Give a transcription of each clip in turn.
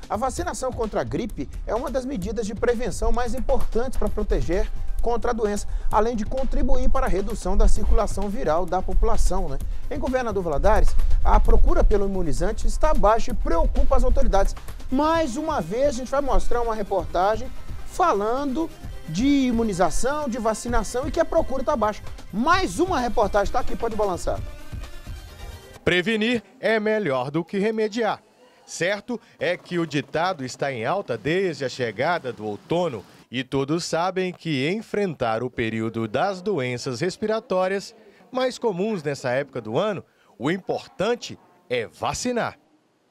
A vacinação contra a gripe é uma das medidas de prevenção mais importantes para proteger contra a doença, além de contribuir para a redução da circulação viral da população, né? Em Governador Valadares, a procura pelo imunizante está baixa e preocupa as autoridades. Mais uma vez, a gente vai mostrar uma reportagem falando de imunização, de vacinação e que a procura está baixa. Mais uma reportagem está aqui, pode balançar. Prevenir é melhor do que remediar. Certo é que o ditado está em alta desde a chegada do outono e todos sabem que enfrentar o período das doenças respiratórias mais comuns nessa época do ano, o importante é vacinar.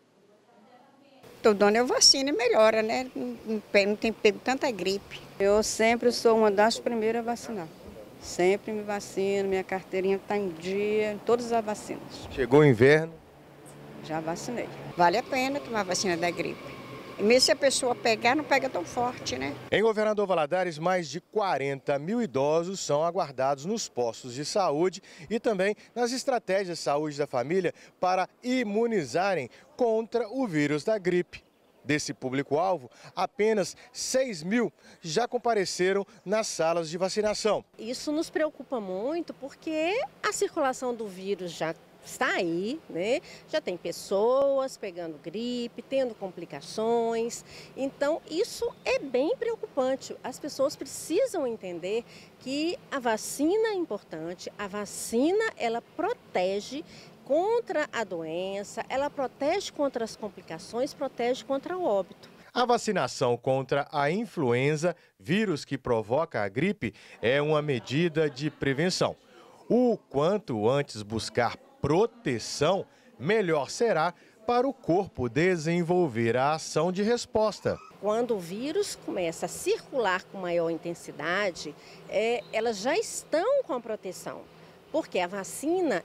Todo ano eu vacino e melhora, né? Não tem pego tanta gripe. Eu sempre sou uma das primeiras a vacinar. Sempre me vacino, minha carteirinha está em dia, todas as vacinas. Chegou o inverno? Já vacinei. Vale a pena tomar a vacina da gripe. E mesmo se a pessoa pegar, não pega tão forte, né? Em Governador Valadares, mais de 40 mil idosos são aguardados nos postos de saúde e também nas estratégias de saúde da família para imunizarem contra o vírus da gripe. Desse público-alvo, apenas 6 mil já compareceram nas salas de vacinação. Isso nos preocupa muito porque a circulação do vírus já está aí, né? Já tem pessoas pegando gripe, tendo complicações. Então, isso é bem preocupante. As pessoas precisam entender que a vacina é importante, a vacina ela protege contra a doença, ela protege contra as complicações, protege contra o óbito. A vacinação contra a influenza, vírus que provoca a gripe, é uma medida de prevenção. O quanto antes buscar proteção, melhor será para o corpo desenvolver a ação de resposta. Quando o vírus começa a circular com maior intensidade, elas já estão com a proteção. Porque a vacina,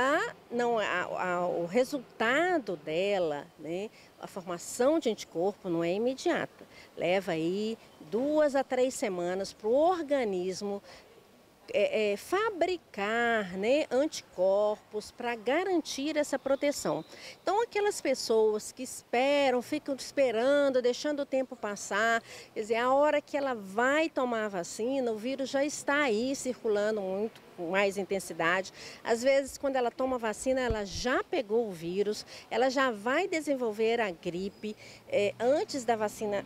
o resultado dela, né, a formação de anticorpo não é imediata. Leva aí 2 a 3 semanas para o organismo fabricar, né, anticorpos para garantir essa proteção. Então, aquelas pessoas que esperam, ficam esperando, deixando o tempo passar, quer dizer, a hora que ela vai tomar a vacina, o vírus já está aí circulando muito, com mais intensidade. Às vezes, quando ela toma a vacina, ela já pegou o vírus, ela já vai desenvolver a gripe antes da vacina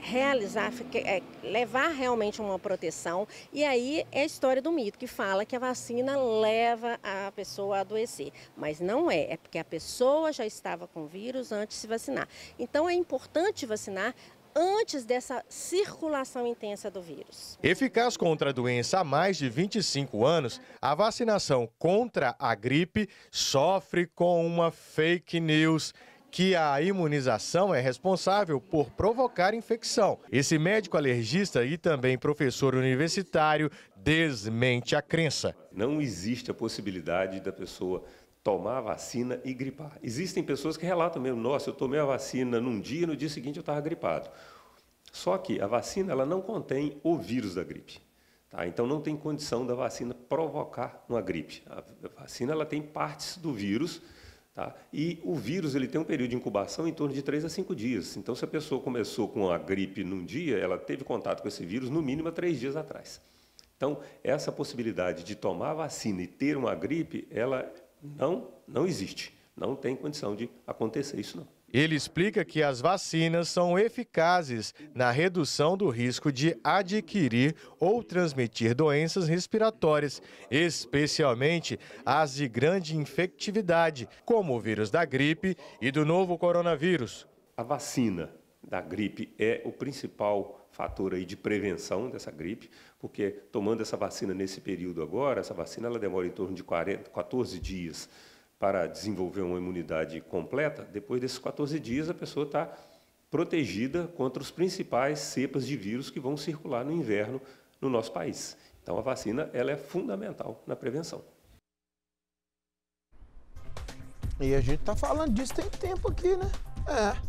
levar realmente uma proteção. E aí é a história do mito, que fala que a vacina leva a pessoa a adoecer. Mas não é porque a pessoa já estava com vírus antes de se vacinar. Então é importante vacinar antes dessa circulação intensa do vírus. Eficaz contra a doença há mais de 25 anos, a vacinação contra a gripe sofre com uma fake news, que a imunização é responsável por provocar infecção. Esse médico alergista e também professor universitário desmente a crença. Não existe a possibilidade da pessoa tomar a vacina e gripar. Existem pessoas que relatam mesmo, nossa, eu tomei a vacina num dia, no dia seguinte eu estava gripado. Só que a vacina ela não contém o vírus da gripe. Tá? Então não tem condição da vacina provocar uma gripe. A vacina ela tem partes do vírus. Tá? E o vírus ele tem um período de incubação em torno de 3 a 5 dias. Então, se a pessoa começou com a gripe num dia, ela teve contato com esse vírus no mínimo há 3 dias atrás. Então, essa possibilidade de tomar a vacina e ter uma gripe, ela não existe. Não tem condição de acontecer isso, não. Ele explica que as vacinas são eficazes na redução do risco de adquirir ou transmitir doenças respiratórias, especialmente as de grande infectividade, como o vírus da gripe e do novo coronavírus. A vacina da gripe é o principal fator aí de prevenção dessa gripe, porque tomando essa vacina nesse período agora, essa vacina ela demora em torno de 14 dias para desenvolver uma imunidade completa. Depois desses 14 dias, a pessoa está protegida contra os principais cepas de vírus que vão circular no inverno no nosso país. Então, a vacina ela é fundamental na prevenção. E a gente está falando disso tem tempo aqui, né?